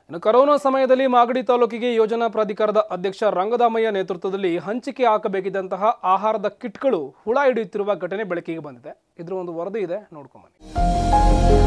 ಇನ್ನು ಕೊರೋನಾ ಸಮಯದಲ್ಲಿ ಮಾಗಡಿ ತಾಲೂಕಿಗೆ ಯೋಜನಾ ಪ್ರಾಧಿಕಾರದ ಅಧ್ಯಕ್ಷ ರಂಗದಾಮಯ್ಯ ನೇತೃತ್ವದಲ್ಲಿ ಹಂಚಿಕೆ ಹಾಕಬೇಕಿದ್ದಂತಹ ಆಹಾರದ ಕಿಟ್ಗಳು ಹುಳ ಹಿಡಿಯುತ್ತಿರುವ ಘಟನೆ ಬೆಳಕಿಗೆ ಬಂದಿದೆ. ಇದರ ಒಂದು ವರದಿ ಇದೆ, ನೋಡ್ಕೊಂಡು ಬನ್ನಿ.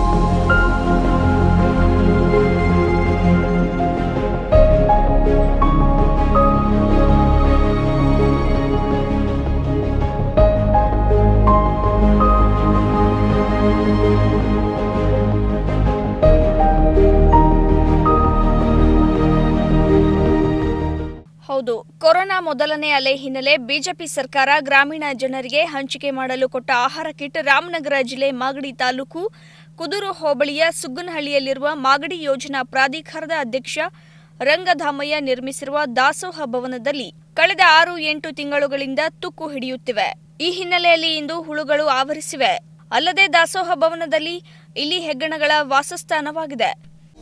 ಹೌದು, ಕೊರೋನಾ ಮೊದಲನೇ ಅಲೆ ಹಿನ್ನೆಲೆ ಬಿಜೆಪಿ ಸರ್ಕಾರ ಗ್ರಾಮೀಣ ಜನರಿಗೆ ಹಂಚಿಕೆ ಮಾಡಲು ಕೊಟ್ಟ ಆಹಾರ ಕಿಟ್ ರಾಮನಗರ ಜಿಲ್ಲೆ ಮಾಗಡಿ ತಾಲೂಕು ಕುದೂರು ಹೋಬಳಿಯ ಸುಗ್ಗನಹಳ್ಳಿಯಲ್ಲಿರುವ ಮಾಗಡಿ ಯೋಜನಾ ಪ್ರಾಧಿಕಾರದ ಅಧ್ಯಕ್ಷ ರಂಗದಾಮಯ್ಯ ನಿರ್ಮಿಸಿರುವ ದಾಸೋಹ ಭವನದಲ್ಲಿ ಕಳೆದ 6-8 ತಿಂಗಳುಗಳಿಂದ ತುಕ್ಕು ಹಿಡಿಯುತ್ತಿವೆ. ಈ ಹಿನ್ನೆಲೆಯಲ್ಲಿ ಇಂದು ಹುಳುಗಳು ಆವರಿಸಿವೆ. ಅಲ್ಲದೆ ದಾಸೋಹ ಭವನದಲ್ಲಿ ಇಲಿ ಹೆಗ್ಗಣಗಳ ವಾಸಸ್ಥಾನವಾಗಿದೆ.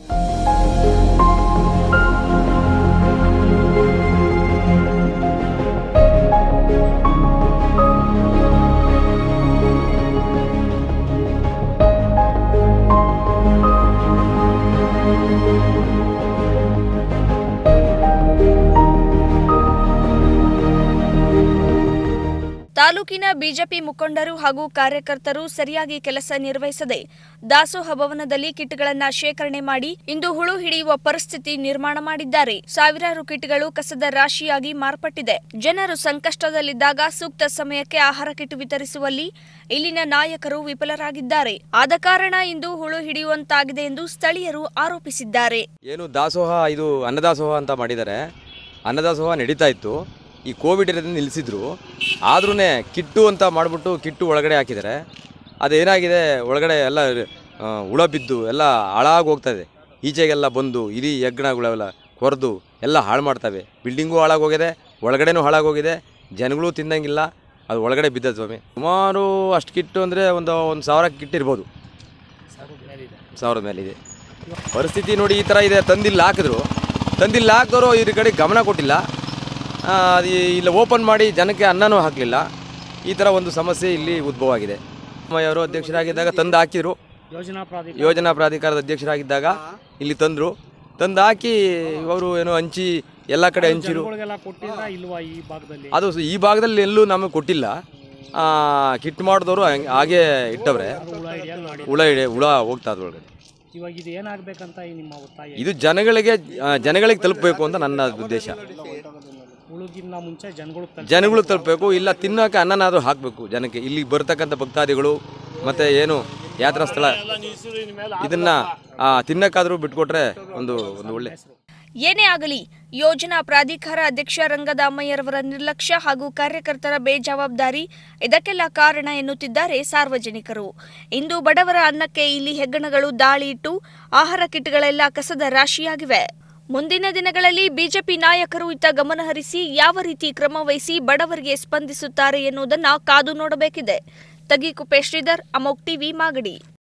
ತಾಲೂಕಿನ ಬಿಜೆಪಿ ಮುಖಂಡರು ಹಾಗೂ ಕಾರ್ಯಕರ್ತರು ಸರಿಯಾಗಿ ಕೆಲಸ ನಿರ್ವಹಿಸದೆ ದಾಸೋಹ ಭವನದಲ್ಲಿ ಕಿಟ್ಗಳನ್ನು ಶೇಖರಣೆ ಮಾಡಿ ಇಂದು ಹುಳು ಹಿಡಿಯುವ ಪರಿಸ್ಥಿತಿ ನಿರ್ಮಾಣ ಮಾಡಿದ್ದಾರೆ. ಸಾವಿರಾರು ಕಿಟ್ಗಳು ಕಸದ ರಾಶಿಯಾಗಿ ಮಾರ್ಪಟ್ಟಿದೆ. ಜನರು ಸಂಕಷ್ಟದಲ್ಲಿದ್ದಾಗ ಸೂಕ್ತ ಸಮಯಕ್ಕೆ ಆಹಾರ ಕಿಟ್ ವಿತರಿಸುವಲ್ಲಿ ಇಲ್ಲಿನ ನಾಯಕರು ವಿಫಲರಾಗಿದ್ದಾರೆ. ಆದ ಕಾರಣ ಇಂದು ಹುಳು ಹಿಡಿಯುವಂತಾಗಿದೆ ಎಂದು ಸ್ಥಳೀಯರು ಆರೋಪಿಸಿದ್ದಾರೆ. ಏನು ದಾಸೋಹ ಇದು ಅನ್ನದಾಸೋಹ ಅಂತ ಮಾಡಿದ್ದಾರೆ. ಅನ್ನದಾಸೋಹ ನಡೀತಾ ಇತ್ತು. ಈ ಕೋವಿಡ್ ಇರೋದ್ರಿಂದ ನಿಲ್ಲಿಸಿದ್ರು. ಆದ್ರೂ ಕಿಟ್ಟು ಅಂತ ಮಾಡಿಬಿಟ್ಟು ಕಿಟ್ಟು ಒಳಗಡೆ ಹಾಕಿದ್ದಾರೆ. ಅದೇನಾಗಿದೆ, ಒಳಗಡೆ ಎಲ್ಲ ಹುಳ ಬಿದ್ದು ಎಲ್ಲ ಹಾಳಾಗಿ ಹೋಗ್ತದೆ. ಈಚೆಗೆಲ್ಲ ಬಂದು ಇಲಿ ಹೆಗ್ಗಣಗಳೆಲ್ಲ ಕೊರೆದು ಎಲ್ಲ ಹಾಳು ಮಾಡ್ತವೆ. ಬಿಲ್ಡಿಂಗು ಹಾಳಾಗೋಗಿದೆ, ಒಳಗಡೆನೂ ಹಾಳಾಗೋಗಿದೆ. ಜನಗಳು ತಿನ್ನಂಗಿಲ್ಲ, ಅದು ಒಳಗಡೆ ಬಿದ್ದದ ಸ್ವಾಮಿ. ಸುಮಾರು ಅಷ್ಟು ಕಿಟ್ಟು ಅಂದರೆ ಒಂದು 1000 ಕಿಟ್ ಇರ್ಬೋದು. 1000 ಮೇಲಿದೆ ಪರಿಸ್ಥಿತಿ. ನೋಡಿ ಈ ಥರ ಇದೆ. ತಂದಿಲ್ಲ ಹಾಕಿದವರು ಇದ್ರ ಕಡೆ ಗಮನ ಕೊಟ್ಟಿಲ್ಲ. ಅದು ಇಲ್ಲ ಓಪನ್ ಮಾಡಿ ಜನಕ್ಕೆ ಅನ್ನನೂ ಹಾಕಲಿಲ್ಲ. ಈ ಥರ ಒಂದು ಸಮಸ್ಯೆ ಇಲ್ಲಿ ಉದ್ಭವ ಆಗಿದೆ. ಅವರು ಅಧ್ಯಕ್ಷರಾಗಿದ್ದಾಗ ತಂದು ಹಾಕಿದರು. ಯೋಜನಾ ಪ್ರಾಧಿಕಾರದ ಅಧ್ಯಕ್ಷರಾಗಿದ್ದಾಗ ಇಲ್ಲಿ ತಂದು ಹಾಕಿ ಅವರು ಏನೋ ಹಂಚಿ ಎಲ್ಲ ಕಡೆ ಹಂಚಿರು. ಅದು ಈ ಭಾಗದಲ್ಲಿ ಎಲ್ಲೂ ನಮಗೆ ಕೊಟ್ಟಿಲ್ಲ. ಕಿಟ್ ಮಾಡಿದವರು ಹಾಗೆ ಇಟ್ಟವ್ರೆ. ಹುಳ ಹೋಗ್ತಾ ಅದ್ರ ಒಳಗಡೆ. ಇದು ಜನಗಳಿಗೆ ತಲುಪಬೇಕು ಅಂತ ನನ್ನ ಉದ್ದೇಶ. ಜನಗಳು ತಲುಪಬೇಕು, ಇಲ್ಲ ತಿನ್ನೋಕೆ ಅನ್ನನಾದರೂ ಹಾಕಬೇಕು ಜನಕ್ಕೆ. ಇಲ್ಲಿ ಬರ್ತಕ್ಕಂಥ ಭಕ್ತಾದಿಗಳು ಮತ್ತೆ ಏನು ಯಾತ್ರಾ ಸ್ಥಳ ಇದನ್ನ ತಿನ್ನಕ್ಕಾದರೂ ಬಿಟ್ಕೊಟ್ರೆ ಒಂದು ಒಳ್ಳೆ. ಏನೇ ಆಗಲಿ, ಯೋಜನಾ ಪ್ರಾಧಿಕಾರ ಅಧ್ಯಕ್ಷ ರಂಗದಾಮಯ್ಯರವರ ನಿರ್ಲಕ್ಷ್ಯ ಹಾಗೂ ಕಾರ್ಯಕರ್ತರ ಬೇಜವಾಬ್ದಾರಿ ಇದಕ್ಕೆಲ್ಲ ಕಾರಣ ಎನ್ನುತ್ತಿದ್ದಾರೆ ಸಾರ್ವಜನಿಕರು. ಇಂದು ಬಡವರ ಅನ್ನಕ್ಕೆ ಇಲ್ಲಿ ಹೆಗ್ಗಣಗಳು ದಾಳಿ ಇಟ್ಟು ಆಹಾರ ಕಿಟ್ಗಳೆಲ್ಲ ಕಸದ ರಾಶಿಯಾಗಿವೆ. ಮುಂದಿನ ದಿನಗಳಲ್ಲಿ ಬಿಜೆಪಿ ನಾಯಕರು ಇತ್ತ ಗಮನಹರಿಸಿ ಯಾವ ರೀತಿ ಕ್ರಮ ವಹಿಸಿ ಬಡವರಿಗೆ ಸ್ಪಂದಿಸುತ್ತಾರೆ ಎನ್ನುವುದನ್ನು ಕಾದು ನೋಡಬೇಕಿದೆ. ತಗೀಕುಪ್ಪೆ ಶ್ರೀಧರ್, ಅಮೋಕ್ ಟಿವಿ, ಮಾಗಡಿ.